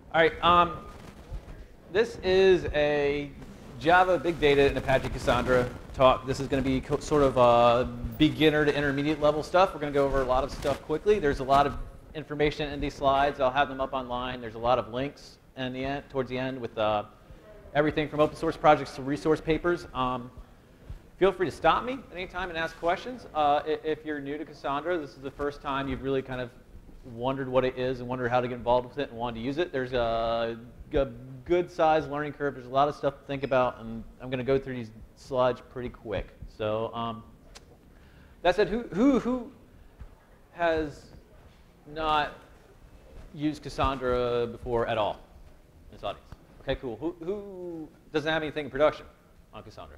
All right. This is a Java, Big Data, and Apache Cassandra talk. This is going to be sort of beginner to intermediate level stuff. We're going to go over a lot of stuff quickly. There's a lot of information in these slides. I'll have them up online. There's a lot of links in the end, towards the end with everything from open source projects to resource papers. Feel free to stop me at any time and ask questions. If you're new to Cassandra, this is the first time you've really kind of wondered what it is and wondered how to get involved with it and wanted to use it. There's a good-sized learning curve. There's a lot of stuff to think about, and I'm going to go through these slides pretty quick. So that said, who has not used Cassandra before at all in this audience? Okay, cool. Who doesn't have anything in production on Cassandra?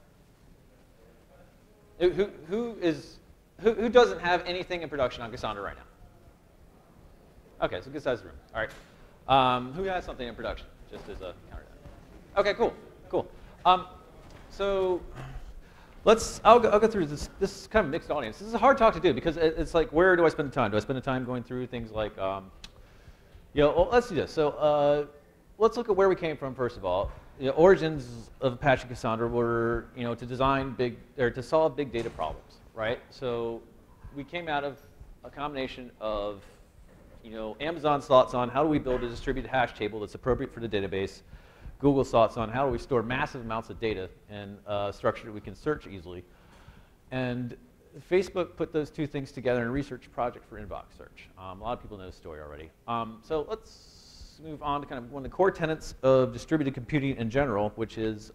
Who doesn't have anything in production on Cassandra right now? Okay, so good sized room. All right. Who has something in production? Just as a counter. Okay, cool, cool. So I'll go through this. This is kind of a mixed audience. This is a hard talk to do because it's like, where do I spend the time? Do I spend the time going through things like, well, let's do this. So let's look at where we came from first of all. The origins of Apache Cassandra were, to solve big data problems, right? So we came out of a combination of Amazon's thoughts on how do we build a distributed hash table that's appropriate for the database, Google's thoughts on how do we store massive amounts of data in a structure that we can search easily, and Facebook put those two things together in a research project for inbox search. A lot of people know this story already. So let's move on to kind of one of the core tenets of distributed computing in general, which is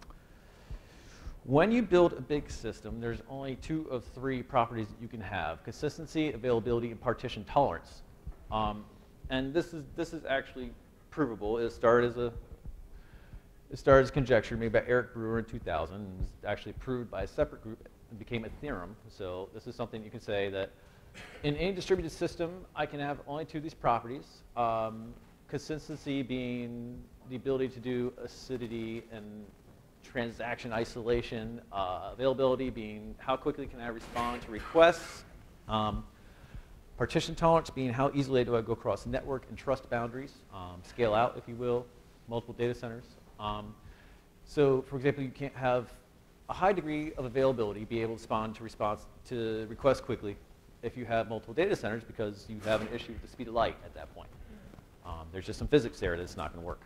when you build a big system, there's only 2 of 3 properties that you can have: consistency, availability, and partition tolerance. And this is actually provable. It started as conjecture made by Eric Brewer in 2000 and was actually proved by a separate group and became a theorem. So this is something you can say that in any distributed system, I can have only 2 of these properties. Consistency being the ability to do acidity and transaction isolation. Availability being how quickly can I respond to requests. Partition tolerance being how easily do I go across network and trust boundaries, scale out, if you will, multiple data centers. So, for example, you can't have a high degree of availability, be able to respond to requests quickly if you have multiple data centers because you have an issue with the speed of light at that point. There's just some physics there that's not going to work.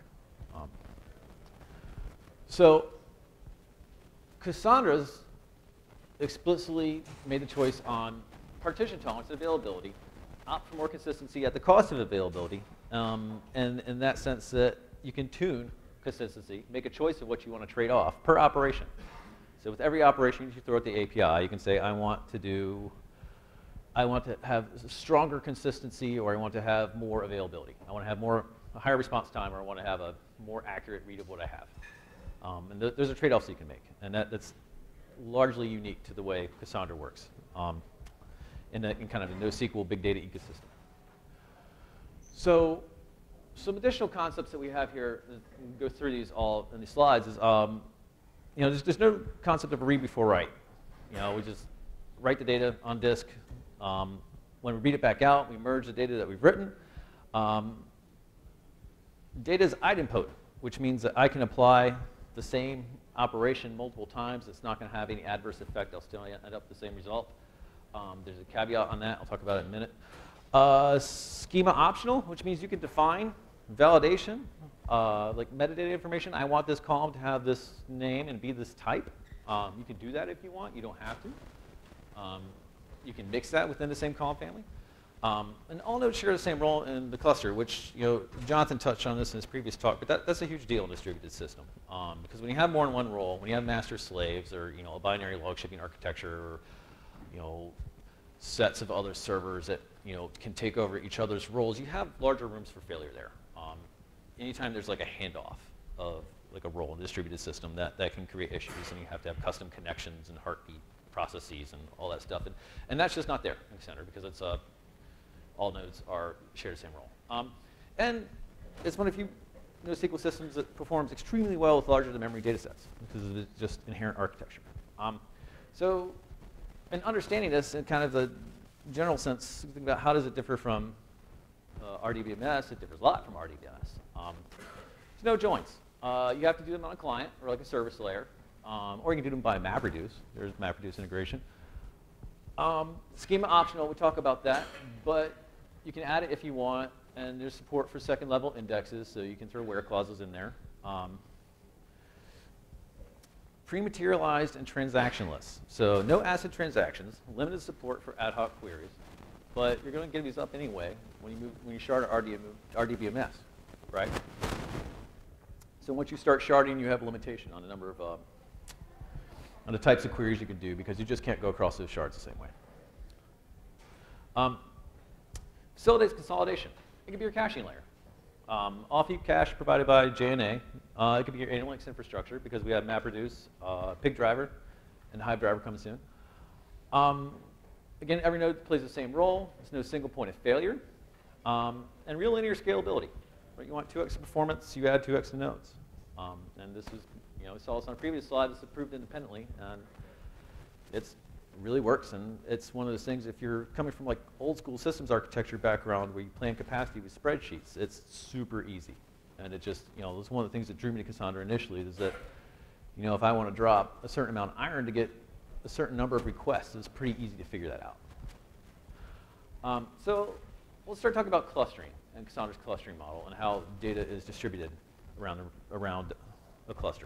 So Cassandra's explicitly made the choice on partition tolerance and availability, opt for more consistency at the cost of availability, and in that sense that you can tune consistency, make a choice of what you want to trade off per operation. So with every operation you throw at the API, you can say, I want to have stronger consistency, or I want to have more availability. I want to have a higher response time, or I want to have a more accurate read of what I have. And those are trade-offs you can make, and that's largely unique to the way Cassandra works. In kind of a NoSQL big data ecosystem. So some additional concepts that we have here, and go through these all in these slides, is there's no concept of read before write. We just write the data on disk. When we read it back out, we merge the data that we've written. Data is idempotent, which means that I can apply the same operation multiple times. It's not going to have any adverse effect. I'll still end up with the same result. There's a caveat on that. I'll talk about it in a minute. Schema optional, which means you can define validation, like metadata information. I want this column to have this name and be this type. You can do that if you want. You don't have to. You can mix that within the same column family. And all nodes share the same role in the cluster, which Jonathan touched on this in his previous talk, but that's a huge deal in a distributed system. Because when you have more than one role, when you have master slaves, or a binary log shipping architecture, or sets of other servers that can take over each other's roles, you have larger rooms for failure there. Anytime there's like a handoff of like a role in a distributed system, that can create issues, and you have to have custom connections and heartbeat processes and all that stuff. And that's just not there in Cassandra because it's all nodes share the same role. And it's one of the few NoSQL systems that performs extremely well with larger than memory data sets because of its just inherent architecture. So in understanding this in kind of the general sense, think about how does it differ from RDBMS, it differs a lot from RDBMS. There's no joins. You have to do them on a client or like a service layer, or you can do them by MapReduce. There's MapReduce integration. Schema optional, we talk about that, but you can add it if you want, and there's support for second level indexes, so you can throw where clauses in there. Pre-materialized and transactionless. So no ACID transactions, limited support for ad hoc queries, but you're going to give these up anyway when you shard RDBMS, right? So once you start sharding, you have a limitation on the number of on the types of queries you can do because you just can't go across those shards the same way. Facilitates consolidation. It could be your caching layer. Off-heap cache provided by JNA. It could be your analytics infrastructure because we have MapReduce, Pig driver, and Hive driver coming soon. Again, every node plays the same role. There's no single point of failure. And real linear scalability. Right? You want 2x performance, you add 2x to nodes. And this is, we saw this on a previous slide. This is approved independently, and it really works. And it's one of those things. If you're coming from like old school systems architecture background where you plan capacity with spreadsheets, it's super easy. And it just, it's one of the things that drew me to Cassandra initially is that, if I want to drop a certain amount of iron to get a certain number of requests, it's pretty easy to figure that out. So we'll start talking about clustering and Cassandra's clustering model and how data is distributed around a cluster.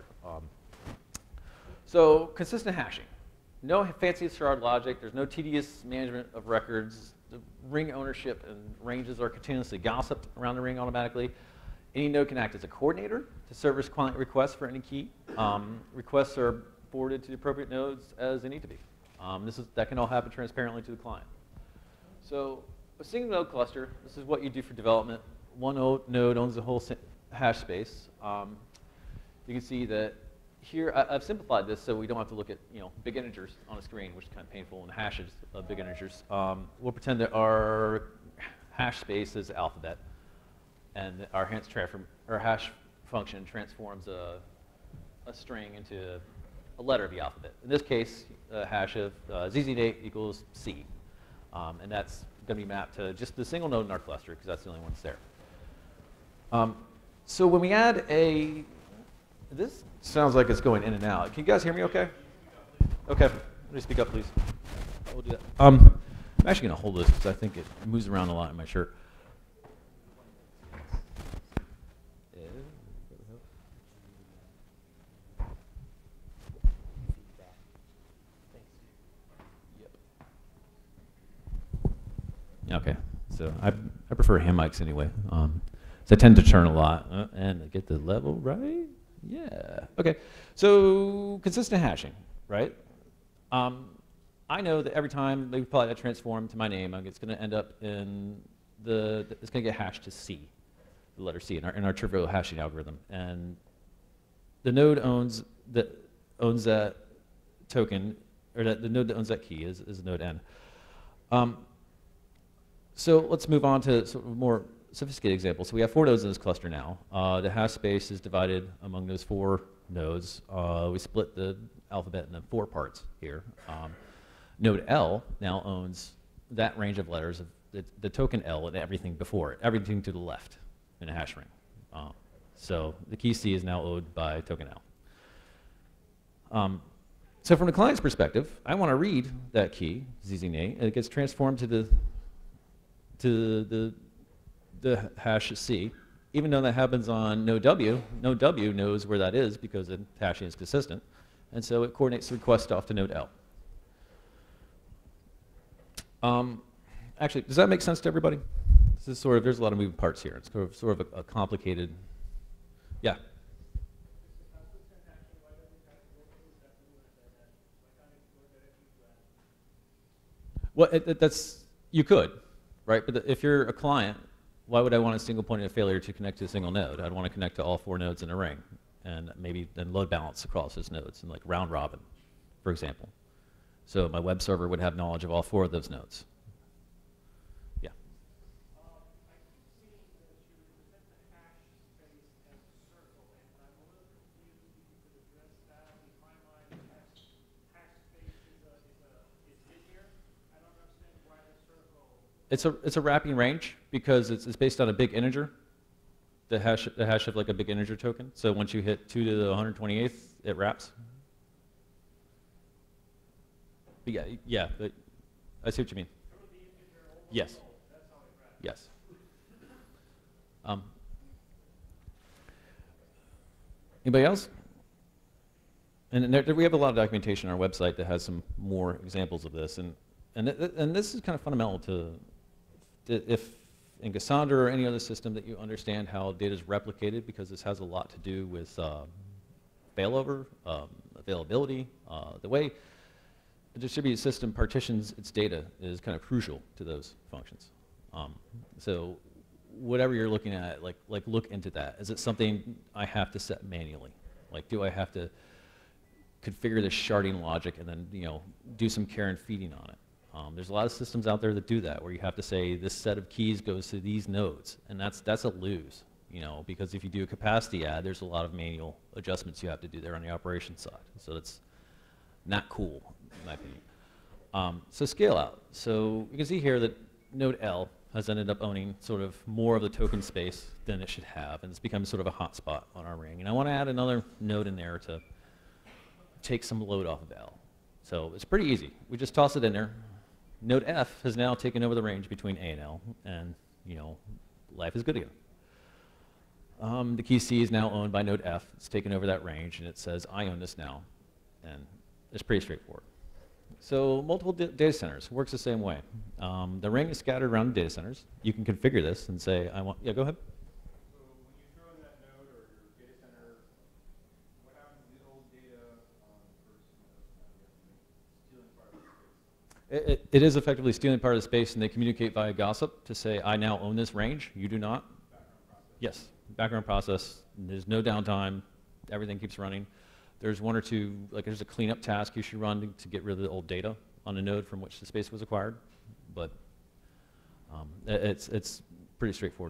So consistent hashing. No fancy shard logic. There's no tedious management of records. The ring ownership and ranges are continuously gossiped around the ring automatically. Any node can act as a coordinator to service client requests for any key. Requests are forwarded to the appropriate nodes as they need to be. That can all happen transparently to the client. So a single node cluster, this is what you do for development. One node owns the whole hash space. You can see that here, I've simplified this so we don't have to look at big integers on a screen, which is kind of painful, and hashes of big integers. We'll pretend that our hash space is alphabet, and our hash function transforms a string into a letter of the alphabet. In this case, a hash of ZZ8 equals C, and that's going to be mapped to just the single node in our cluster because that's the only one that's there. So when we add this sounds like it's going in and out. Can you guys hear me okay? Okay, let me speak up, please. We'll do that. I'm actually going to hold this because I think it moves around a lot in my shirt. Okay, so I prefer hand mics anyway. So I tend to turn a lot and get the level right. Yeah. Okay. So consistent hashing, right? I know that every time they apply that transform to my name, it's going to end up in it's going to get hashed to C, the letter C in our trivial hashing algorithm, and the node owns that token, or the node that owns that key is node N. So let's move on to sort of more sophisticated examples. So we have 4 nodes in this cluster now. The hash space is divided among those 4 nodes. We split the alphabet into 4 parts here. Node L now owns that range of letters of the token L and everything before it, everything to the left in a hash ring. So the key C is now owed by token L. So from the client's perspective, I want to read that key, ZZ8, and it gets transformed to the hash C. Even though that happens on node W knows where that is because the hashing is consistent, and so it coordinates the request off to node L. Actually, does that make sense to everybody? This is sort of, there's a lot of moving parts here. It's sort of a complicated, yeah. Well, you could, right? But if you're a client, why would I want a single point of failure to connect to a single node? I'd want to connect to all 4 nodes in a ring, and maybe then load balance across those nodes, and like round robin, for example. So my web server would have knowledge of all 4 of those nodes. Yeah. It's a wrapping range because it's based on a big integer. The hash of like a big integer token. So once you hit 2 to the 128th, it wraps. But yeah, but I see what you mean. Yes. Yes. Anybody else? And we have a lot of documentation on our website that has some more examples of this, and this is kind of fundamental to if in Cassandra or any other system that you understand how data is replicated, because this has a lot to do with failover, availability. The way a distributed system partitions its data is kind of crucial to those functions. So whatever you're looking at, like look into that. Is it something I have to set manually? Like, do I have to configure the sharding logic and then do some care and feeding on it? There's a lot of systems out there that do that, where you have to say this set of keys goes to these nodes, and that's a lose, because if you do a capacity add, there's a lot of manual adjustments you have to do there on the operations side. So that's not cool, in my opinion. So scale out. So you can see here that node L has ended up owning sort of more of the token space than it should have, and it's become sort of a hotspot on our ring. And I want to add another node in there to take some load off of L. So it's pretty easy. We just toss it in there. Node F has now taken over the range between A and L, and life is good again. The key C is now owned by node F. It's taken over that range, and it says I own this now, and it's pretty straightforward. So multiple data centers works the same way. The ring is scattered around data centers. You can configure this and say I want. Yeah, go ahead. So when you throw in that node or your data center, what happens to the old data stealing part of the space? It is effectively stealing part of the space, and they communicate via gossip to say, I now own this range, you do not. Background process. Yes, background process. There's no downtime. Everything keeps running. There's one or two, like there's a cleanup task you should run to get rid of the old data on a node from which the space was acquired. But it's pretty straightforward.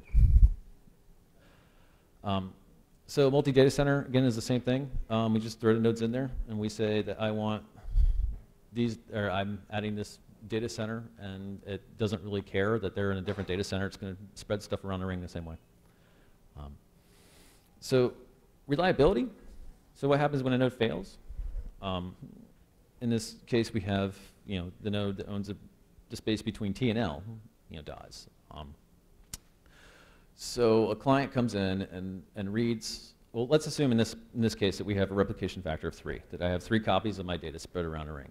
So multi-data center, again, is the same thing. We just throw the nodes in there, and we say that I want these, or I'm adding this data center, and it doesn't really care that they're in a different data center. It's going to spread stuff around the ring the same way. So reliability. So what happens when a node fails? In this case, we have the node that owns the space between T and L dies. So a client comes in and reads. Well, let's assume in this case that we have a replication factor of 3, that I have 3 copies of my data spread around a ring.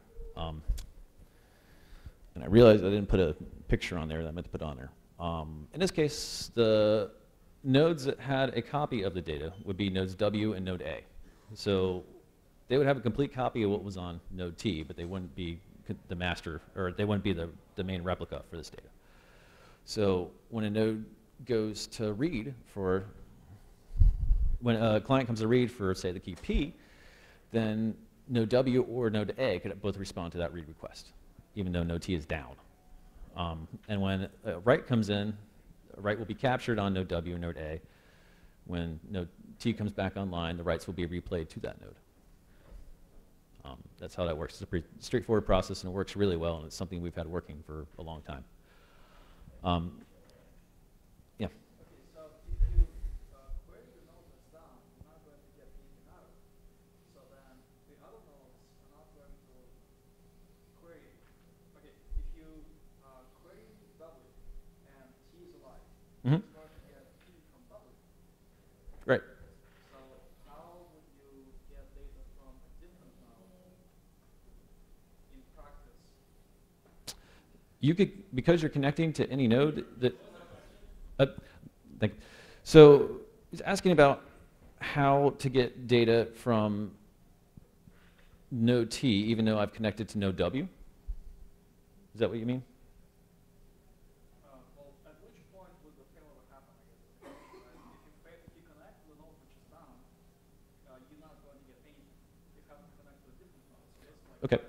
And I realized I didn't put a picture on there that I meant to put on there. In this case, the nodes that had a copy of the data would be nodes W and node A. So they would have a complete copy of what was on node T, but they wouldn't be the master, or they wouldn't be the main replica for this data. So when a node goes to read for, when a client comes to read for, say, the key P, then node W or node A could both respond to that read request, even though node T is down. And when a write comes in, a write will be captured on node W or node A. When node T comes back online, the writes will be replayed to that node. That's how that works. It's a pretty straightforward process, and it works really well, and it's something we've had working for a long time. Yeah. Okay, so if you query the node that's down, you're not going to get anything out of it. So then the other nodes are not going to query. Okay, if you query W and T is alive, Mm-hmm. it's going to get P from W. Right. So how would you get data from a different node in practice? You could, because you're connecting to any node that. So he's asking about how to get data from node T, even though I've connected to node W. Is that what you mean? Well, at which point would the failover happen? I guess. If you connect to the node which is down, you're not going to get anything. You have to connect to a different node. So it's like Okay.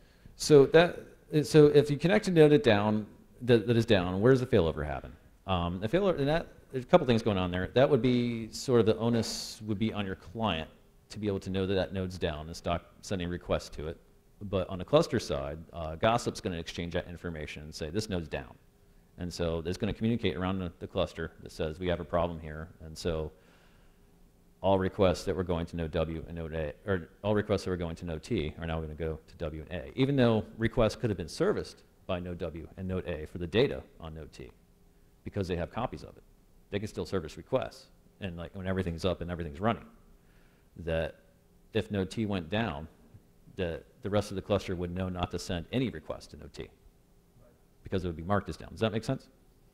So if you connect a node that is down, where does the failover happen? The failover, and that, there's a couple things going on there. That would be sort of the onus would be on your client to be able to know that that node's down and stop sending requests to it. But on the cluster side, Gossip's going to exchange that information and say this node's down, And so it's going to communicate around the cluster that says we have a problem here. And so all requests that were going to node W and node A, or all requests that were going to node T are now going to go to W and A, even though requests could have been serviced by node W and node A for the data on node T, because they have copies of it. They can still service requests, and like when everything's up and everything's running, that if node T went down, the rest of the cluster would know not to send any request to node T, because it would be marked as down. Does that make sense?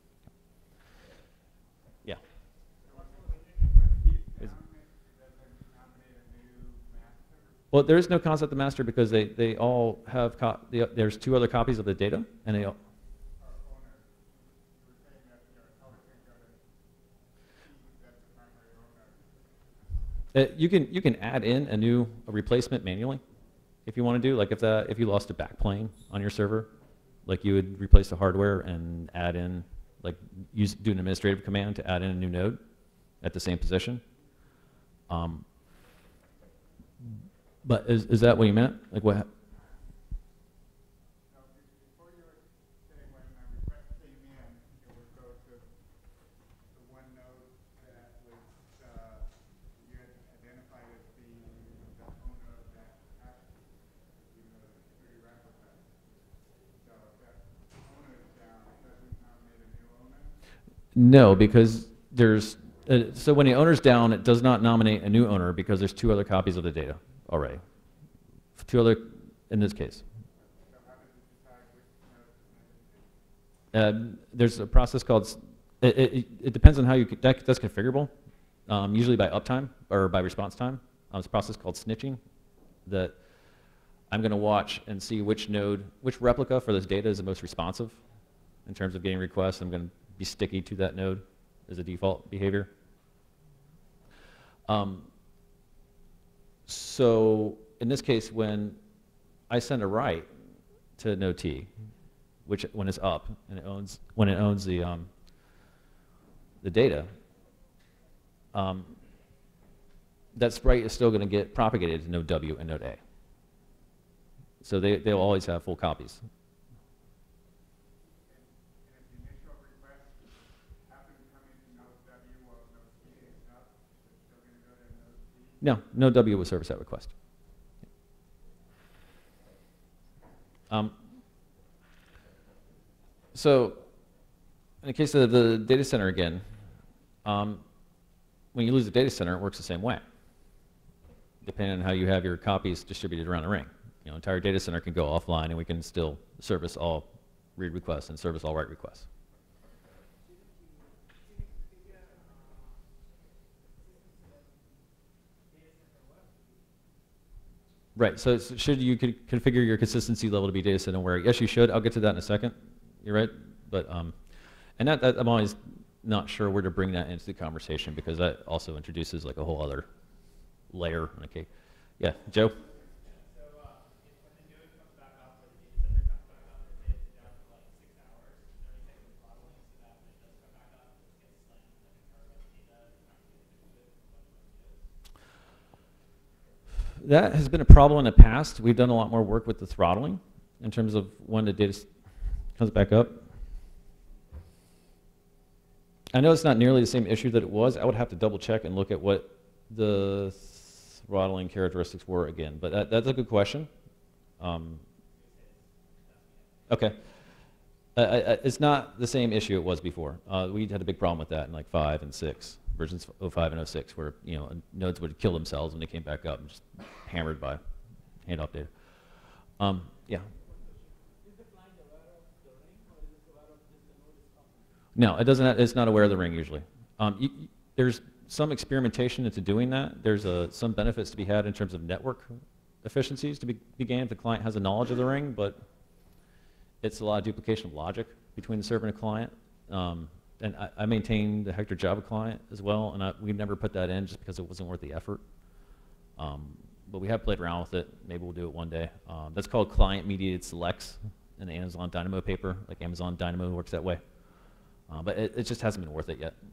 Yeah. Well, there is no concept of master because they all have, there's 2 other copies of the data, and they all. You can add in a replacement manually if you want to do, like if you lost a backplane on your server, like you would replace the hardware and add in, like do an administrative command to add in a new node at the same position. But is that what you meant? Like what? Before you were saying when a request came in, it would go to the one node that was you had identified as being the owner of that Apache, even though the security replica. So if that owner is down, it doesn't nominate a new owner? No, because there's so when the owner's down, it does not nominate a new owner because there's 2 other copies of the data already. 2 other, in this case. So how does it decide which node to send it to? There's a process called, it depends on how that's configurable, usually by uptime or by response time. It's a process called snitching that I'm going to watch and see which node, which replica for this data is the most responsive in terms of getting requests. I'm going to be sticky to that node as a default behavior. So in this case, when I send a write to node T, which when it's up and it owns the data, that write is still going to get propagated to node W and node A. So they'll always have full copies. No, node W will service that request. So in the case of the data center again, when you lose the data center, it works the same way, depending on how you have your copies distributed around the ring. You know, entire data center can go offline, and we can still service all read requests and service all write requests. Right, so should you configure your consistency level to be data center aware? Yes, you should. I'll get to that in a second. You're right. But, and that I'm always not sure where to bring that into the conversation because that also introduces like a whole other layer. Okay. Yeah, Joe? That has been a problem in the past. We've done a lot more work with the throttling in terms of when the data comes back up. I know it's not nearly the same issue that it was. I would have to double check and look at what the throttling characteristics were again, but that's a good question. Okay. It's not the same issue it was before. We had a big problem with that in like 5 and 6. Versions 05 and 06, where nodes would kill themselves when they came back up and just hammered by handoff data. Yeah. Is the client aware of the ring, or is it aware of just the node is up? No, it doesn't. It's not aware of the ring usually. There's some experimentation into doing that. There's some benefits to be had in terms of network efficiencies to be gained if the client has a knowledge of the ring, but it's a lot of duplication of logic between the server and the client. And I maintain the Hector Java client as well, and we never put that in just because it wasn't worth the effort. But we have played around with it. Maybe we'll do it one day. That's called client-mediated selects in the Amazon Dynamo paper. Like Amazon Dynamo works that way. But it just hasn't been worth it yet.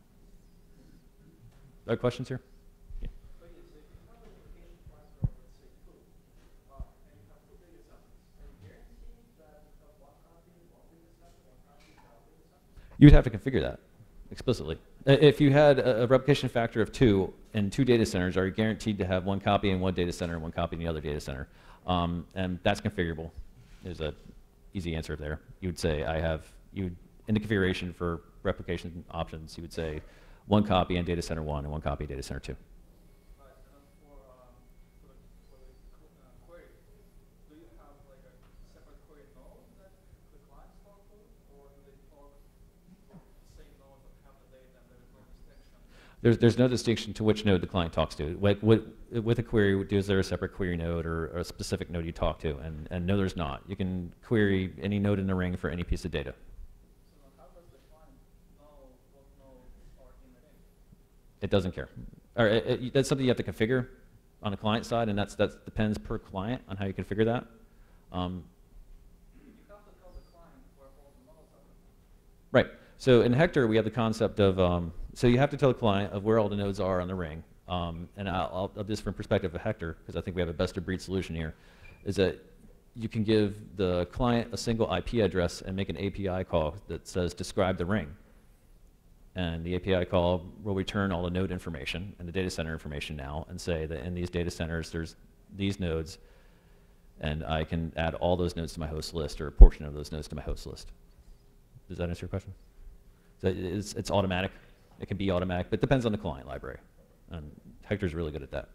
Other questions here? Yeah. Okay, so if you have an application cluster of, let's say, 2, and you have 2 data centers, are you guaranteeing that you have one copy of this cluster, one copy of the other data center? You would have to configure that explicitly. If you had a replication factor of 2 and 2 data centers, are you guaranteed to have 1 copy in one data center and 1 copy in the other data center? And that's configurable. There's an easy answer there. You would say in the configuration for replication options, you would say 1 copy in data center 1 and 1 copy in data center 2. Right, and for the query, do you have like a separate query node that the clients talk to, or do they talk to the same node that have the data and there is no distinction? There's no distinction to which node the client talks to. With a query, is there a separate query node or a specific node you talk to? And no, there's not. You can query any node in the ring for any piece of data. So how does the client know what nodes are in the ring? It doesn't care. That's something you have to configure on the client side, and that depends per client on how you configure that. You have to tell the client where all the nodes are. Right. So in Hector, we have the concept of, so you have to tell the client of where all the nodes are on the ring. And I'll just from perspective of Hector, because I think we have a best of breed solution here, is that you can give the client a single IP address and make an API call that says describe the ring. And the API call will return all the node information and the data center information now and say that in these data centers there's these nodes, and I can add all those nodes to my host list or a portion of those nodes to my host list. Does that answer your question? So it's automatic. It can be automatic, but it depends on the client library. And Hector's really good at that.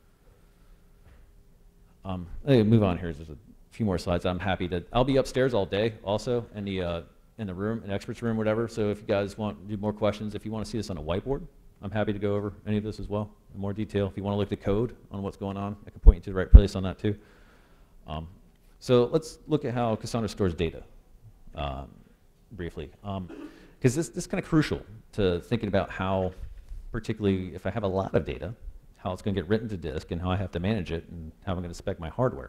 Move on here. There's a few more slides. I'll be upstairs all day also in the room, in experts room, whatever. So if you guys want to do more questions, if you want to see this on a whiteboard, I'm happy to go over any of this as well in more detail. If you want to look at the code on what's going on, I can point you to the right place on that too. So let's look at how Cassandra stores data briefly. Because this is kind of crucial to thinking about how, particularly if I have a lot of data, how it's going to get written to disk and how I have to manage it and how I'm going to spec my hardware.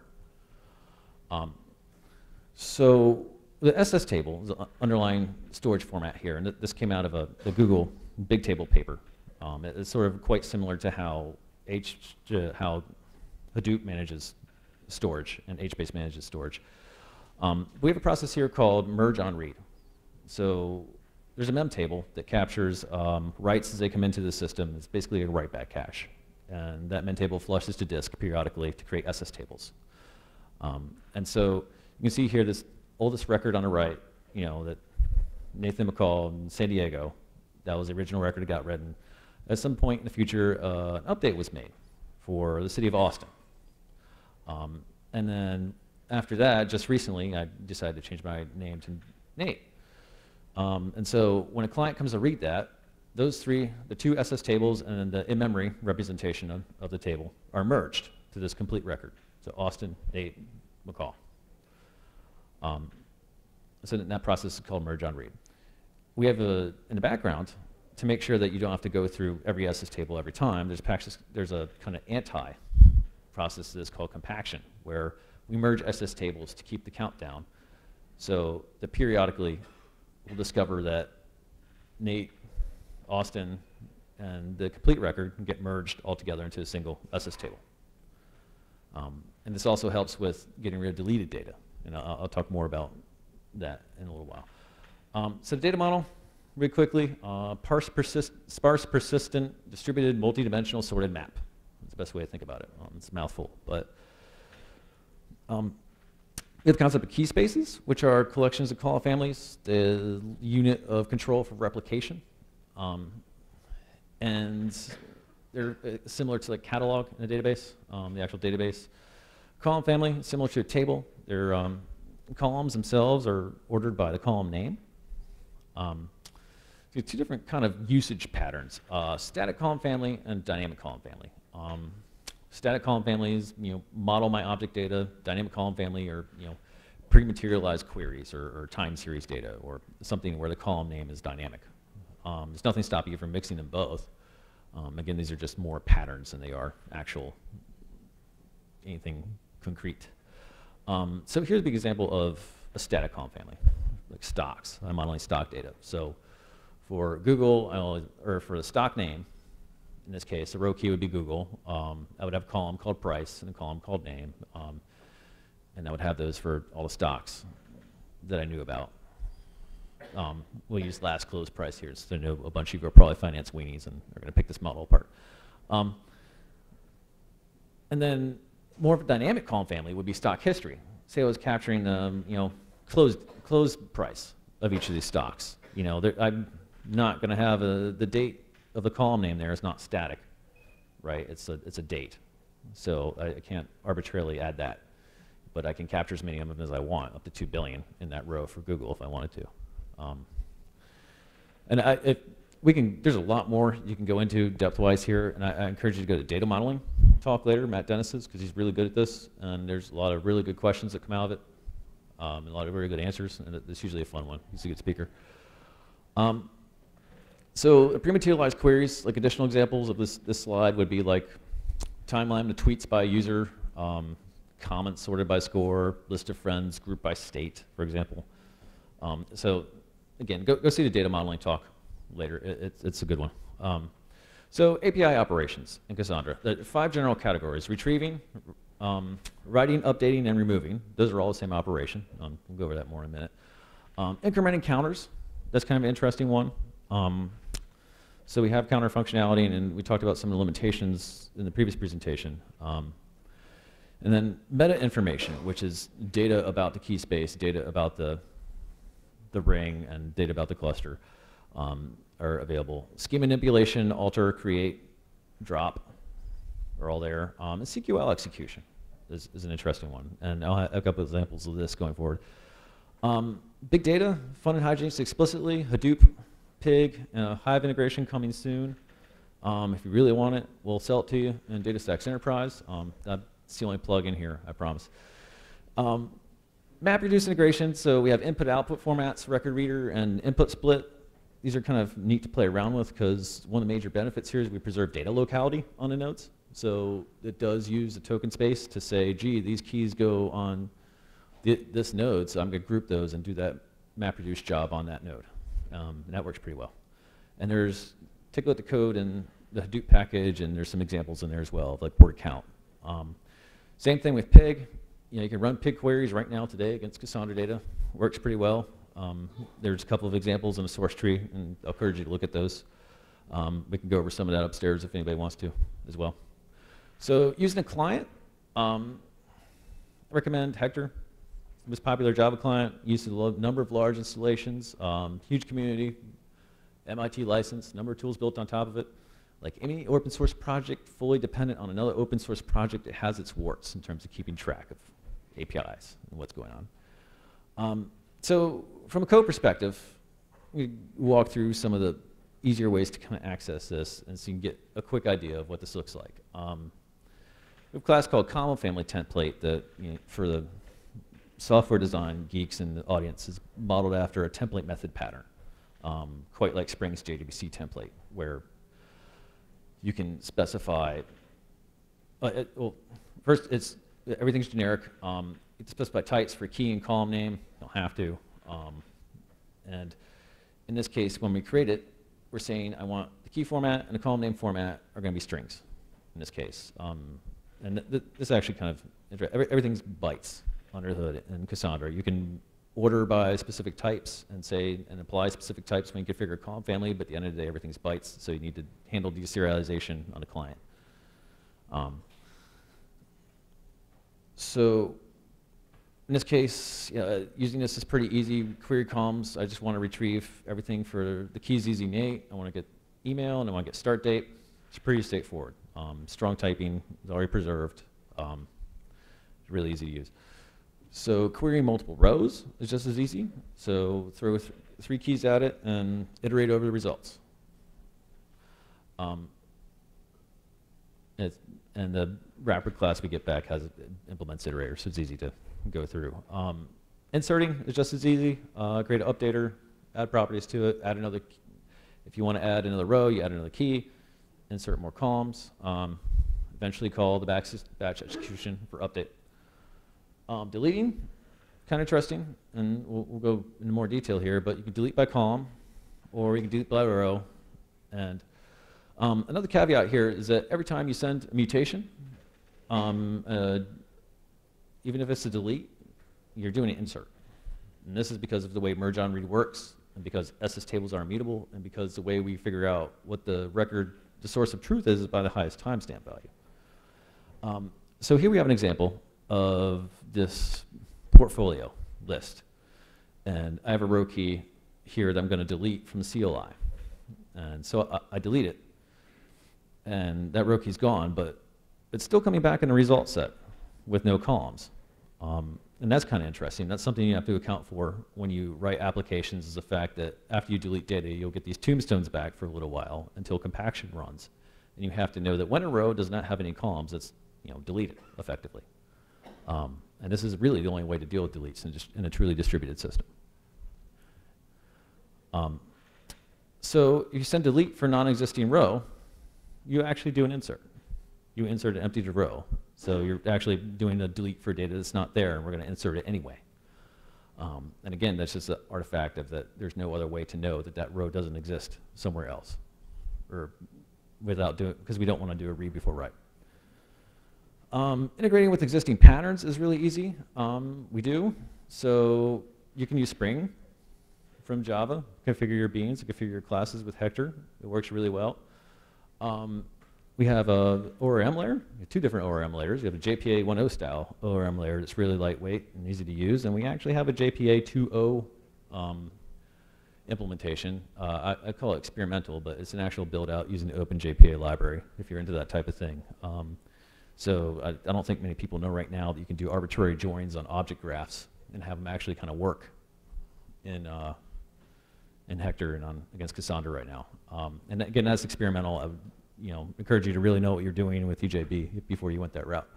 So the SS table is the underlying storage format here, and this came out of the Google Big Table paper. It's sort of quite similar to how Hadoop manages storage and HBase manages storage. We have a process here called merge on read. So there's a mem table that captures writes as they come into the system. It's basically a write back cache. And that mem table flushes to disk periodically to create SS tables. And so you can see here this oldest record on the right, that Nathan McCall in San Diego, that was the original record that got written. At some point in the future, an update was made for the city of Austin. And then after that, just recently, I decided to change my name to Nate. And so when a client comes to read that, those the 2 SS tables and the in-memory representation of the table are merged to this complete record. So Austin, Nate, McCall. So that process is called merge on read. We have in the background, to make sure that you don't have to go through every SS table every time, there's a kind of anti-process that's called compaction, where we merge SS tables to keep the count down, so that periodically we'll discover that Nate, Austin, and the complete record can get merged all together into a single SS table. And this also helps with getting rid of deleted data, and I'll talk more about that in a little while. So the data model, really quickly, sparse, persistent, distributed, multidimensional, sorted map. That's the best way to think about it. It's a mouthful, but we have the concept of key spaces, which are collections of column families, the unit of control for replication. And they're similar to the catalog in a database, the actual database. Column family, similar to a table. Their columns themselves are ordered by the column name. So 2 different kind of usage patterns, static column family and dynamic column family. Static column families, model my object data. Dynamic column family are, pre-materialized queries or time series data, or something where the column name is dynamic. There's nothing stopping you from mixing them both. Again, these are just more patterns than they are actual anything concrete. So here's a big example of a static column family, like stocks. I'm modeling stock data. So for Google, or for the stock name, in this case, the row key would be Google. I would have a column called price and a column called name. And I would have those for all the stocks that I knew about. we'll use last close price here, so I know a bunch of you are probably finance weenies and are going to pick this model apart. And then more of a dynamic column family would be stock history. Say I was capturing the closed price of each of these stocks. I'm not going to have the date of the column name there is not static, right? It's a date, so I can't arbitrarily add that, but I can capture as many of them as I want, up to 2 billion in that row for Google if I wanted to. There's a lot more you can go into depth-wise here, and I encourage you to go to data modeling talk later, Matt Dennis's, because he's really good at this, and there's a lot of really good questions that come out of it, and a lot of very good answers, and it's usually a fun one. He's a good speaker. So pre-materialized queries, like additional examples of this slide would be like timeline of tweets by user, comments sorted by score, list of friends, group by state, for example. So again, go see the data modeling talk later. It's a good one. So API operations in Cassandra. There are 5 general categories: retrieving, writing, updating, and removing. Those are all the same operation. We'll go over that more in a minute. Incrementing counters. That's kind of an interesting one. So we have counter functionality, and we talked about some of the limitations in the previous presentation. And then meta information, which is data about the key space, data about the ring, and data about the cluster are available. Scheme manipulation, alter, create, drop are all there. And CQL execution is an interesting one. And I'll have a couple of examples of this going forward. Big data, fun and hijinks explicitly, Hadoop, Pig, Hive integration coming soon. If you really want it, we'll sell it to you in DataStax Enterprise. That's the only plug in here, I promise. MapReduce integration, so we have input-output formats, record reader, and input split. These are kind of neat to play around with because one of the major benefits here is we preserve data locality on the nodes. So it does use the token space to say, gee, these keys go on this node, so I'm going to group those and do that MapReduce job on that node. And that works pretty well. And take a look at the code in the Hadoop package, and there's some examples in there as well, of like word count. Same thing with Pig. You can run Pig queries right now today against Cassandra data. Works pretty well. There's a couple of examples in the source tree, and I'll encourage you to look at those. We can go over some of that upstairs if anybody wants to as well. So using a client, I recommend Hector. Most popular Java client, used to a number of large installations, huge community, MIT license, number of tools built on top of it. Like any open source project fully dependent on another open source project, it has its warts in terms of keeping track of APIs and what's going on. So from a code perspective, we walk through some of the easier ways to kind of access this, and so you can get a quick idea of what this looks like. We have a class called Common Family Template that, for the software design geeks in the audience, is modeled after a template method pattern, quite like Spring's JWC template, where you can specify, well, first everything's generic. You can specify types for key and column name. You don't have to. And in this case, when we create it, we're saying I want the key format and the column name format are going to be strings in this case. And this actually kind of, everything's bytes under the hood in Cassandra. You can order by specific types and apply specific types when you configure a column family, but at the end of the day, everything's bytes, so you need to handle deserialization on the client. So in this case, using this is pretty easy. Query columns, I just want to retrieve everything for the keys easy Nate. I want to get email and I want to get start date. It's pretty straightforward. Strong typing is already preserved. It's really easy to use. So querying multiple rows is just as easy. So throw 3 keys at it and iterate over the results. And the wrapper class we get back implements iterator, so it's easy to go through. Inserting is just as easy. Create an updater, add properties to it, add another. If you want to add another row, you add another key, insert more columns. Eventually call the batch execution for update. Deleting, kind of interesting, and we'll go into more detail here, but you can delete by column, or you can delete by row. And another caveat here is that every time you send a mutation, even if it's a delete, you're doing an insert. And this is because of the way merge on read works. and because SS tables are immutable, and because the way we figure out what the source of truth is by the highest timestamp value. So here we have an example of this portfolio list. And I have a row key here that I'm going to delete from the CLI. And so I delete it. And that row key's gone, but it's still coming back in the result set with no columns. And that's kind of interesting. That's something you have to account for when you write applications, is the fact that after you delete data, you'll get these tombstones back for a little while until compaction runs. And you have to know that when a row does not have any columns, it's deleted effectively. And this is really the only way to deal with deletes in a truly distributed system. So if you send delete for non-existing row, you actually do an insert. You insert an empty row. So you're actually doing a delete for data that's not there, and we're going to insert it anyway. And again, that's just an artifact of that there's no other way to know that that row doesn't exist somewhere else, or without doing, because we don't want to do a read before write. Integrating with existing patterns is really easy. We do. So you can use Spring from Java, configure your beans, configure your classes with Hector. It works really well. We have a ORM layer. We have two different ORM layers. We have a JPA 1.0 style ORM layer that's really lightweight and easy to use, and we actually have a JPA 2.0 implementation. I call it experimental, but it's an actual build out using the Open JPA library if you're into that type of thing. So I don't think many people know right now that you can do arbitrary joins on object graphs and have them actually kind of work in Hector and against Cassandra right now. And again, that's experimental. I would, encourage you to really know what you're doing with EJB before you went that route.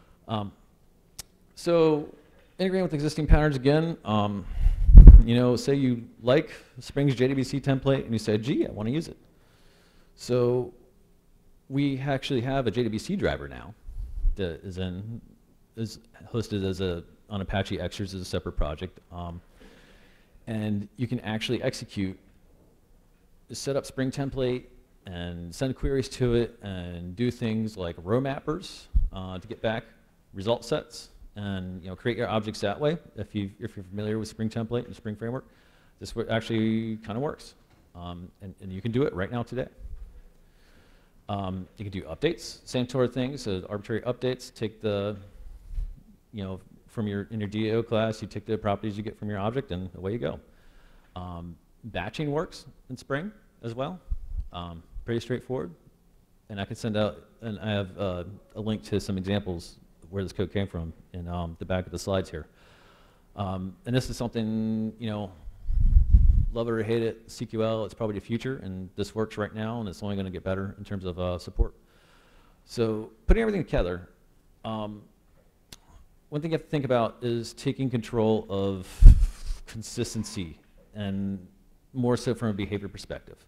So integrating with existing patterns again. Say you like Spring's JDBC template and you say, gee, I want to use it. So we actually have a JDBC driver now that is hosted on Apache Xers as a separate project. And you can actually execute, set up Spring template and send queries to it and do things like row mappers to get back result sets and create your objects that way. If you're familiar with Spring template and Spring framework, this actually kind of works. And you can do it right now today. You can do updates, same sort of thing. So arbitrary updates, take the, from in your DAO class, you take the properties you get from your object and away you go. Batching works in Spring as well. Pretty straightforward. And I can send out, and I have a link to some examples where this code came from in the back of the slides here. And this is something, love it or hate it, CQL, it's probably the future, and this works right now, and it's only going to get better in terms of support. So putting everything together, one thing you have to think about is taking control of consistency, and more so from a behavior perspective.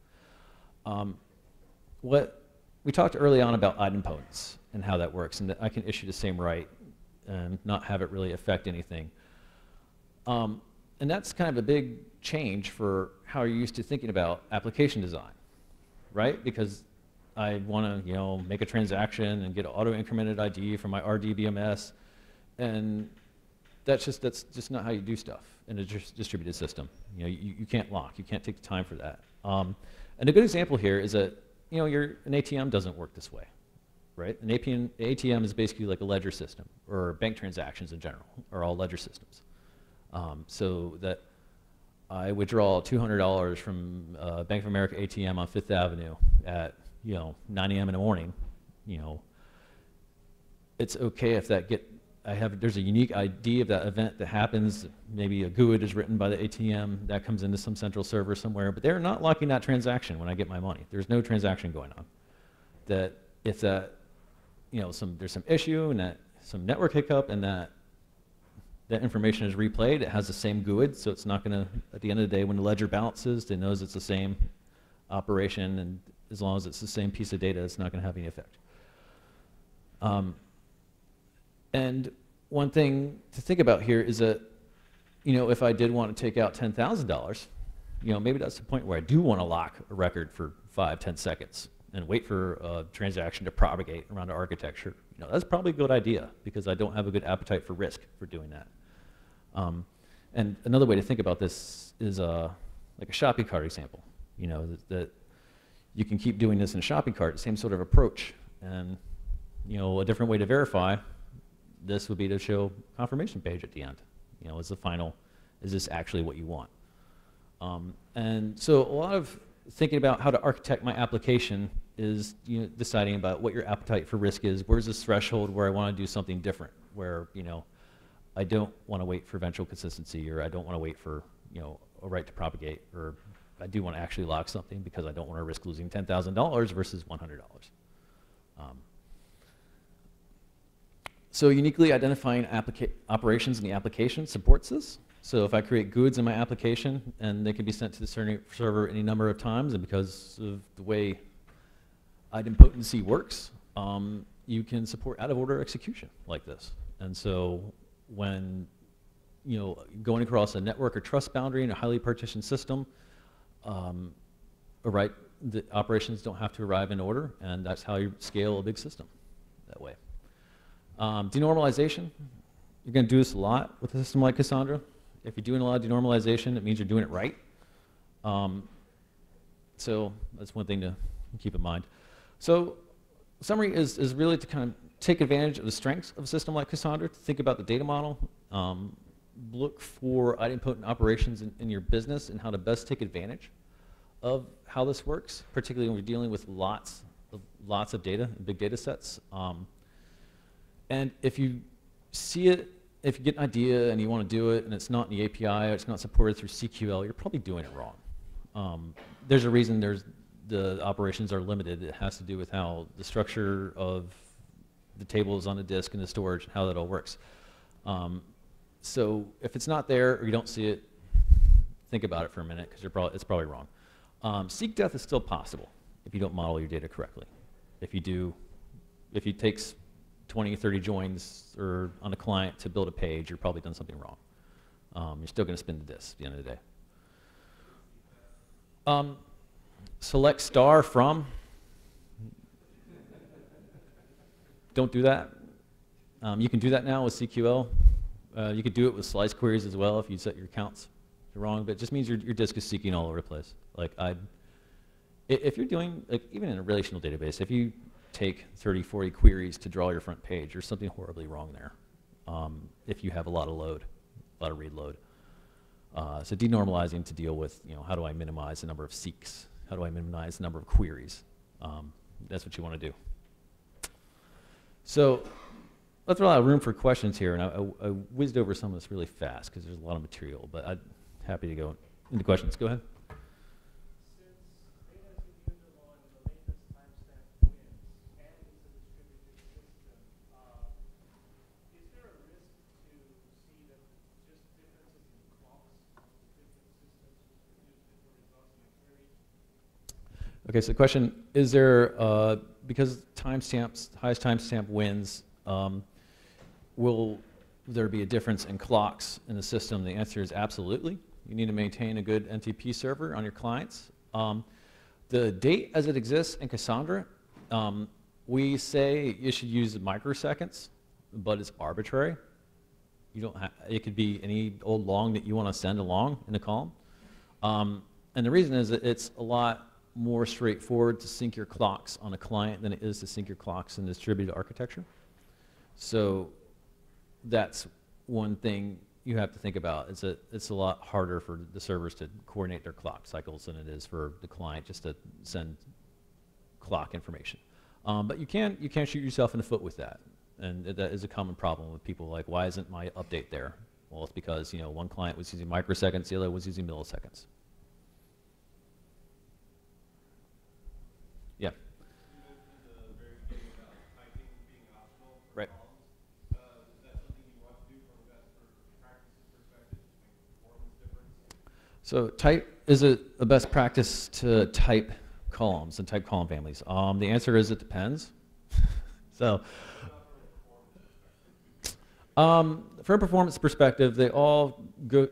What we talked early on about idempotence and how that works, and that I can issue the same write and not have it really affect anything. And that's kind of a big change for how you're used to thinking about application design, right? Because I want to, make a transaction and get an auto-incremented ID from my RDBMS, and that's just not how you do stuff in a distributed system. You can't lock. You can't take the time for that. And a good example here is that an ATM doesn't work this way, right? An ATM is basically like a ledger system, or bank transactions in general are all ledger systems. So that I withdraw $200 from Bank of America ATM on Fifth Avenue at 9 a.m. in the morning. It's okay if that there's a unique ID of that event that happens. Maybe a GUID is written by the ATM that comes into some central server somewhere, but they're not locking that transaction when I get my money. There's no transaction going on. That if that, there's some issue and that some network hiccup and that information is replayed, it has the same GUID, so it's not going to, at the end of the day, when the ledger balances, it knows it's the same operation, and as long as it's the same piece of data, it's not going to have any effect. And one thing to think about here is that, if I did want to take out $10,000, maybe that's the point where I do want to lock a record for 5-10 seconds and wait for a transaction to propagate around the architecture. That's probably a good idea because I don't have a good appetite for risk for doing that. And another way to think about this is, like a shopping cart example. You know, that you can keep doing this in a shopping cart, same sort of approach. And, you know, a different way to verify this would be to show confirmation page at the end. You know, as the final, is this actually what you want? And so a lot of thinking about how to architect my application is, you know, deciding about what your appetite for risk is. Where's this threshold where I want to do something different, where, you know, I don't want to wait for eventual consistency, or I don't want to wait for, you know, a right to propagate, or I do want to actually lock something because I don't want to risk losing $10,000 versus $100. So uniquely identifying operations in the application supports this. So if I create GUIDs in my application, and they can be sent to the server any number of times, and because of the way idempotency works, you can support out-of-order execution like this. And so when, you know, going across a network or trust boundary in a highly partitioned system, right, the operations don't have to arrive in order, and that's how you scale a big system that way. Denormalization, you're going to do this a lot with a system like Cassandra. If you're doing a lot of denormalization, it means you're doing it right. So that's one thing to keep in mind. So summary is really to kind of take advantage of the strengths of a system like Cassandra, to think about the data model, look for idempotent operations in your business and how to best take advantage of how this works, particularly when we're dealing with lots of data and big data sets. And if you see it, if you get an idea and you want to do it and it's not in the API or it's not supported through CQL, you're probably doing it wrong. There's a reason the operations are limited. It has to do with how the structure of the tables on the disk and the storage and how that all works. So if it's not there or you don't see it, think about it for a minute, because it's probably wrong. Seek death is still possible if you don't model your data correctly. If it takes 20, 30 joins or on a client to build a page, you're probably done something wrong. You're still going to spin the disk at the end of the day. Select star from. Don't do that. You can do that now with CQL. You could do it with slice queries as well if you set your counts wrong, but it just means your disk is seeking all over the place. Like if you're doing, like, even in a relational database, if you take 30, 40 queries to draw your front page, there's something horribly wrong there. If you have a lot of load, a lot of read load. So denormalizing to deal with, you know, how do I minimize the number of seeks? How do I minimize the number of queries? That's what you want to do. So let's throw out room for questions here, and I whizzed over some of this really fast because there's a lot of material, but I'm happy to go into questions. Go ahead. Okay, so the question, is there, because timestamps, highest timestamp wins, will there be a difference in clocks in the system? The answer is absolutely. You need to maintain a good NTP server on your clients. The date as it exists in Cassandra, we say you should use microseconds, but it's arbitrary. You don't it could be any old long that you want to send along in a column. And the reason is that it's a lot more straightforward to sync your clocks on a client than it is to sync your clocks in distributed architecture. So that's one thing you have to think about. It's a lot harder for the servers to coordinate their clock cycles than it is for the client just to send clock information. But you can shoot yourself in the foot with that, and that is a common problem with people. Like, why isn't my update there? Well, it's because, you know, one client was using microseconds, the other was using milliseconds. Yeah. Right. So type, is it a best practice to type columns and type column families? The answer is it depends. So from a performance perspective, they all go.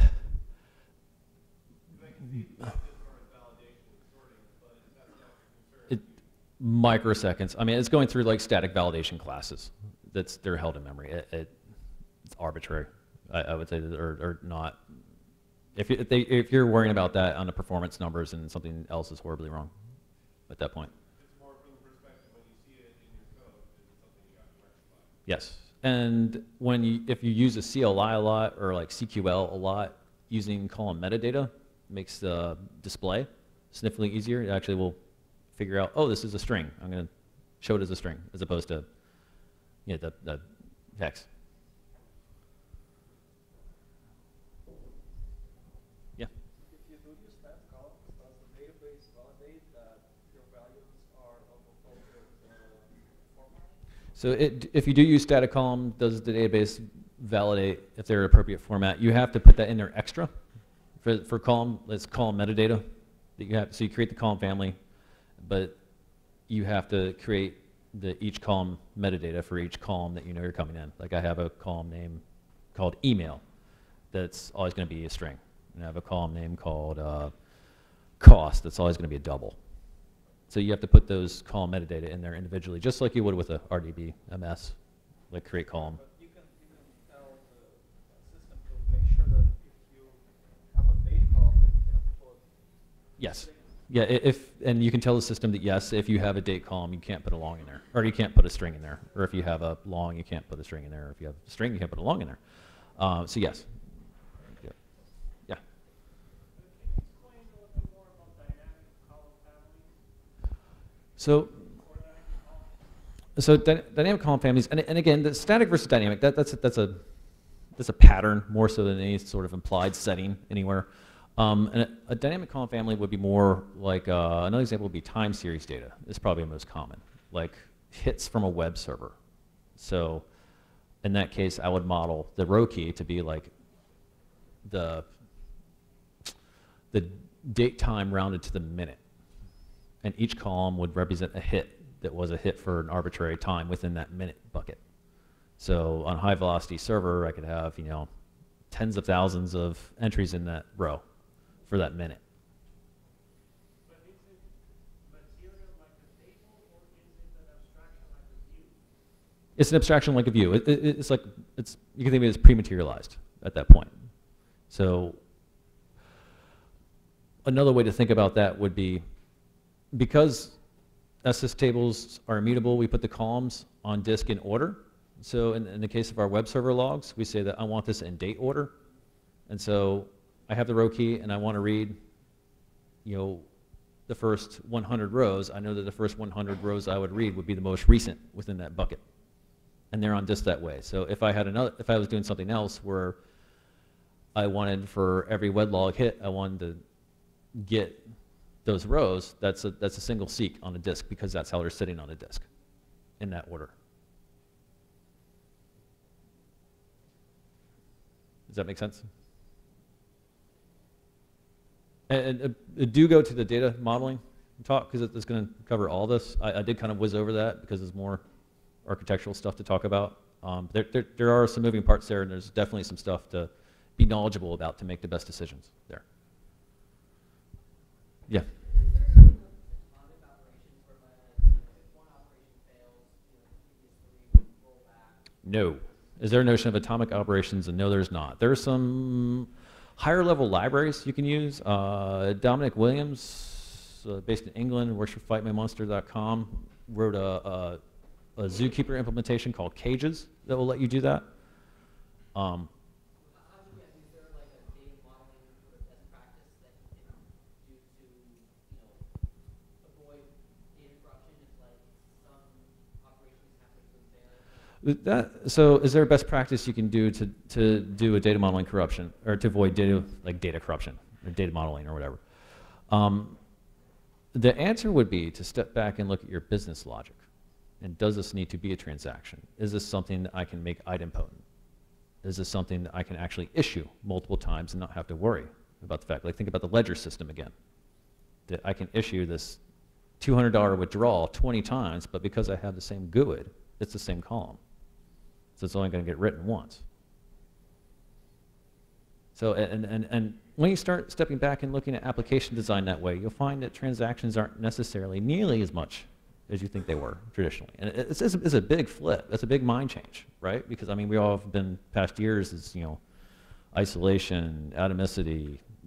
Microseconds. I mean, it's going through like static validation classes. They're held in memory. It's arbitrary, I would say, or not. If you're worrying about that on the performance numbers and something else is horribly wrong at that point. It's more from the perspective when you see it in your code, it's something you got to rectify. Yes, and if you use a CLI a lot or like CQL a lot, using column metadata makes the display significantly easier. It actually will figure out, oh, this is a string. I'm going to show it as a string as opposed to the text. Yeah. If you do use that column, does the database validate that your values are of appropriate format? So if you do use static column, does the database validate if they're appropriate format? You have to put that in there extra for column. Let's column metadata that you have. So you create the column family, but you have to create each column metadata for each column that you know you're coming in. Like I have a column name called email that's always going to be a string. And I have a column name called cost that's always going to be a double. So you have to put those column metadata in there individually, just like you would with a RDB MS, like create column. But you can tell the system to make sure that if you have a date column, that you can put. Yes. Yeah, and you can tell the system that yes, if you have a date column, you can't put a long in there, or you can't put a string in there, or if you have a long, you can't put a string in there, or if you have a string, you can't put a long in there. So yes. Yeah. Yeah. Can you explain a little bit more about dynamic column families? So dynamic column families, and again, the static versus dynamic, that's a pattern more so than any sort of implied setting anywhere. And a dynamic column family would be more like, another example would be time series data. It's probably the most common, like hits from a web server. So in that case, I would model the row key to be like the date time rounded to the minute. And each column would represent a hit that was a hit for an arbitrary time within that minute bucket. So on a high velocity server, I could have, tens of thousands of entries in that row for that minute. But is it material like a table, or is it an abstraction like a view? It's an abstraction like a view. It's like, you can think of it as pre-materialized at that point. So another way to think about that would be, because SS tables are immutable, we put the columns on disk in order. So in the case of our web server logs, we say that I want this in date order. And so I have the row key and I want to read, the first 100 rows. I know that the first 100 rows I would read would be the most recent within that bucket. And they're on disk that way. So if I was doing something else where I wanted for every web log hit, I wanted to get those rows, that's a single seek on a disk because that's how they're sitting on a disk in that order. Does that make sense? And do go to the data modeling talk because it's going to cover all this. I did kind of whiz over that because there's more architectural stuff to talk about. There are some moving parts there, and there's definitely some stuff to be knowledgeable about to make the best decisions there. Yeah. No. Is there a notion of atomic operations? And no, there's not. There's some higher level libraries you can use. Dominic Williams, based in England, works for FightMyMonster.com, wrote a Zookeeper implementation called Cages that will let you do that. So is there a best practice you can do to do a data modeling corruption, or to avoid data corruption, or data modeling, or whatever? The answer would be to step back and look at your business logic. And does this need to be a transaction? Is this something that I can make idempotent? Is this something that I can actually issue multiple times and not have to worry about the fact? Like, think about the ledger system again. That I can issue this $200 withdrawal 20 times, but because I have the same GUID, it's the same column. So it's only going to get written once. So, and when you start stepping back and looking at application design that way, you'll find that transactions aren't necessarily nearly as much as you think they were traditionally. And it's a big flip. It's a big mind change, right? Because, I mean, we all have been past years as, isolation, atomicity,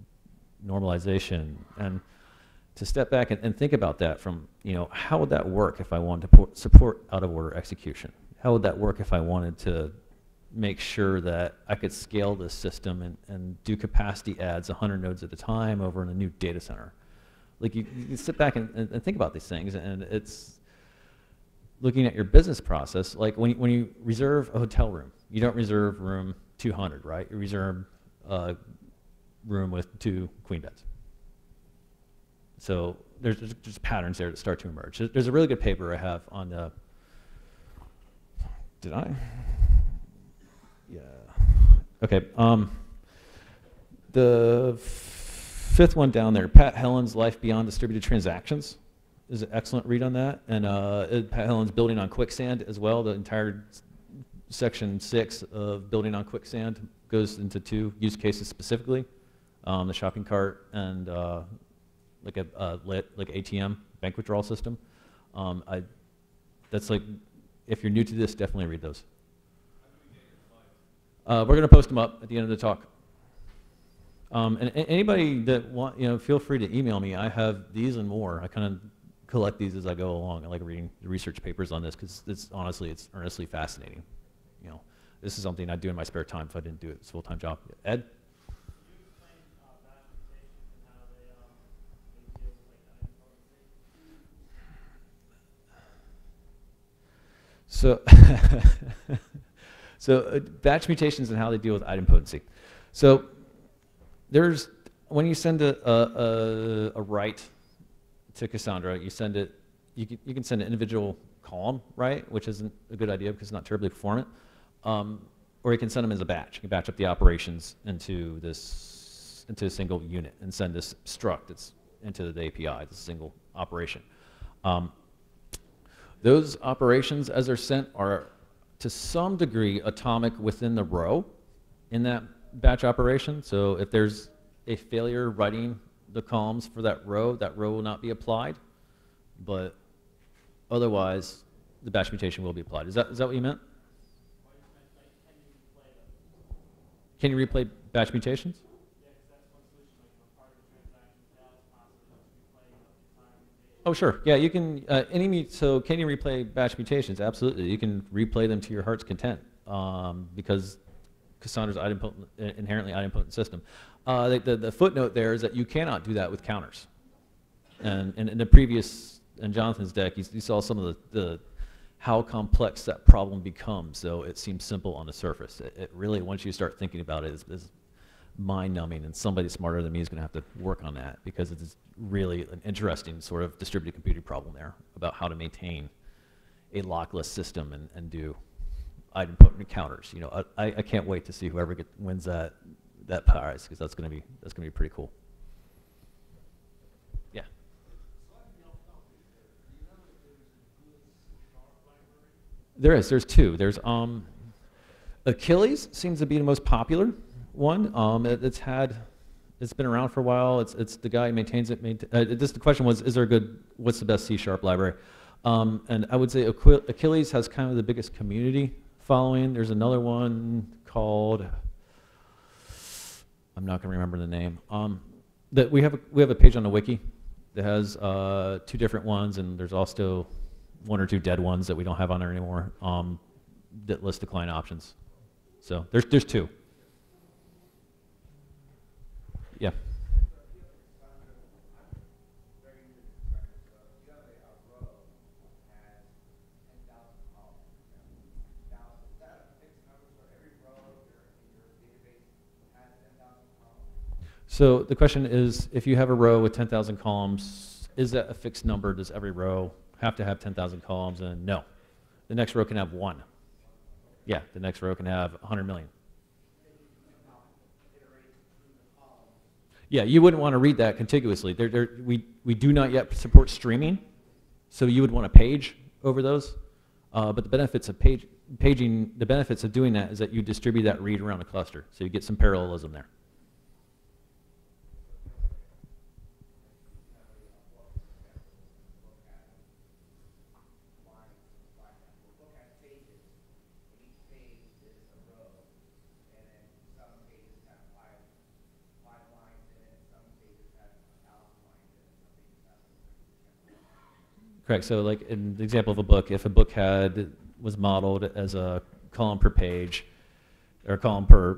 normalization, and to step back and think about that from, how would that work if I wanted to support out-of-order execution? How would that work if I wanted to make sure that I could scale this system and do capacity adds 100 nodes at a time over in a new data center? Like you sit back and think about these things, and it's looking at your business process. Like when you reserve a hotel room, you don't reserve room 200, right? You reserve a room with 2 queen beds. So there's just patterns there that start to emerge. There's a really good paper I have on the, did I? Yeah. Okay. The 5th one down there, Pat Helland's Life Beyond Distributed Transactions is an excellent read on that. And Pat Helland's Building on Quicksand as well. The entire section 6 of Building on Quicksand goes into 2 use cases specifically. The shopping cart and like a like ATM bank withdrawal system. That's like, if you're new to this, definitely read those. We're going to post them up at the end of the talk. And anybody that want, feel free to email me. I have these and more. I kind of collect these as I go along. I like reading the research papers on this because it's earnestly fascinating. This is something I'd do in my spare time if I didn't do it. It's a full-time job. Ed? So, batch mutations and how they deal with idempotency. So, when you send a write to Cassandra, you can send an individual column, right, which isn't a good idea because it's not terribly performant. Or you can send them as a batch. You can batch up the operations into a single unit and send this struct that's into the API, this single operation. Those operations, as they're sent, are to some degree atomic within the row in that batch operation. So if there's a failure writing the columns for that row will not be applied. But otherwise, the batch mutation will be applied. Is that what you meant? Can you replay batch mutations? Oh, sure. Yeah, you can. So can you replay batch mutations? Absolutely. You can replay them to your heart's content because Cassandra's inherently idempotent system. The footnote there is that you cannot do that with counters. And in the previous, in Jonathan's deck, you saw some of the how complex that problem becomes. So it seems simple on the surface. It really, once you start thinking about it, is mind-numbing, and somebody smarter than me is going to have to work on that because it's really an interesting sort of distributed computing problem there about how to maintain a lockless system and do idempotent counters. I can't wait to see whoever wins that prize because that's going to be pretty cool. Yeah. There's 2. There's Achilles seems to be the most popular one. It's been around for a while. It's the guy who maintains it. The question was, what's the best C# library? And I would say Achilles has kind of the biggest community following. There's another one called, I'm not going to remember the name. That we have a page on the wiki that has 2 different ones, and there's also 1 or 2 dead ones that we don't have on there anymore that list the client options. So there's 2. Yeah. So the question is, if you have a row with 10,000 columns, is that a fixed number? Does every row have to have 10,000 columns? And no. The next row can have 1. Yeah, the next row can have 100 million. Yeah, you wouldn't want to read that contiguously. We do not yet support streaming, so you would want to page over those. But the benefits of paging, the benefits of doing that is that you distribute that read around a cluster, so you get some parallelism there. Correct. So like in the example of a book, if a book was modeled as a column per page, or a column per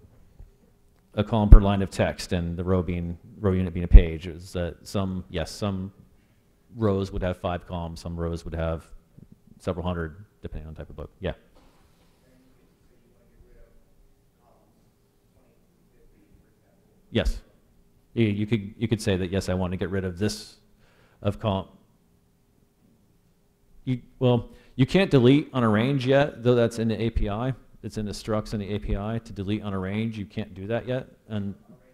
line of text, and the row unit being a page, is that some rows would have 5 columns, some rows would have several hundred, depending on the type of book. Yeah. Yes. You could say that, yes, I want to get rid of this of column. Well, you can't delete on a range yet, though that's in the API. It's in the structs in the API. To delete on a range, you can't do that yet. And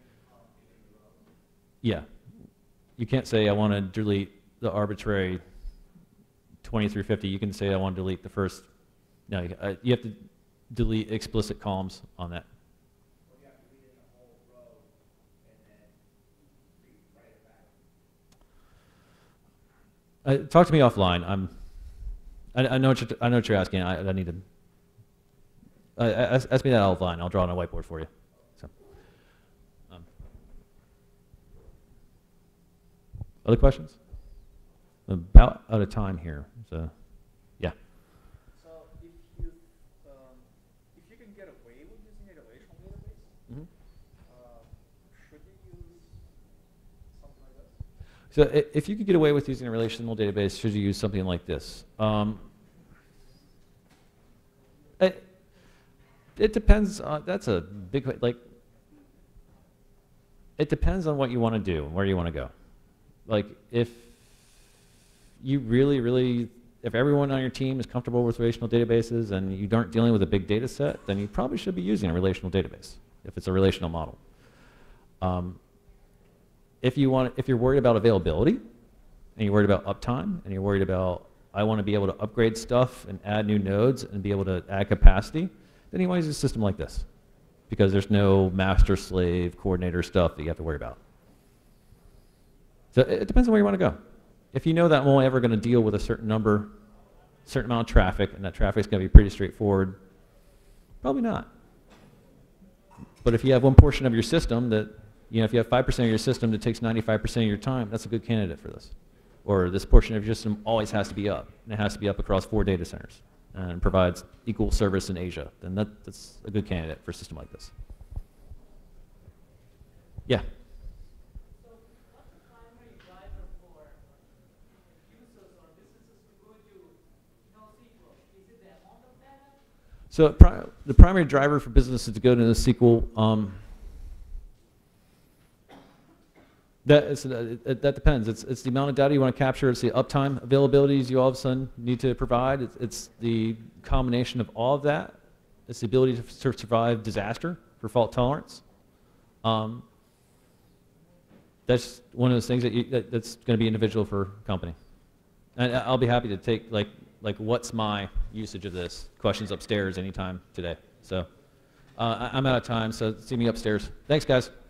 yeah, you can't say I want to delete the arbitrary 20 through 50. You can say I want to delete the first. No, you have to delete explicit columns on that. Talk to me offline. I know what you're asking. I need to ask me that offline. I'll draw on a whiteboard for you. So, other questions? About out of time here. So, yeah. So if you can get away with using a relational database, should you use something like this? So if you could get away with using a relational database, should you use something like this? It depends. That's a big, like, it depends on what you want to do and where you want to go. Like, if you really, if everyone on your team is comfortable with relational databases and you aren't dealing with a big data set, then you probably should be using a relational database if it's a relational model. If you're worried about availability, and you're worried about uptime, and you're worried about, I want to be able to upgrade stuff and add new nodes and be able to add capacity, then you want to use a system like this, because there's no master-slave coordinator stuff that you have to worry about. So it depends on where you want to go. If you know that I'm only ever going to deal with a certain amount of traffic, and that traffic is going to be pretty straightforward, probably not. But if you have one portion of your system that, if you have 5% of your system that takes 95% of your time, that's a good candidate for this. Or this portion of your system always has to be up, and it has to be up across 4 data centers, and provides equal service in Asia, then that's a good candidate for a system like this. Yeah? So what's the primary driver for users or businesses to go to NoSQL? Is it the amount of data? So the primary driver for businesses to go to NoSQL, that depends. It's the amount of data you want to capture. It's the uptime availabilities you all of a sudden need to provide. It's the combination of all of that. It's the ability to survive disaster for fault tolerance. That's one of those things that's going to be individual for company. And I'll be happy to take like what's my usage of this questions upstairs anytime today. So I'm out of time. So see me upstairs. Thanks, guys.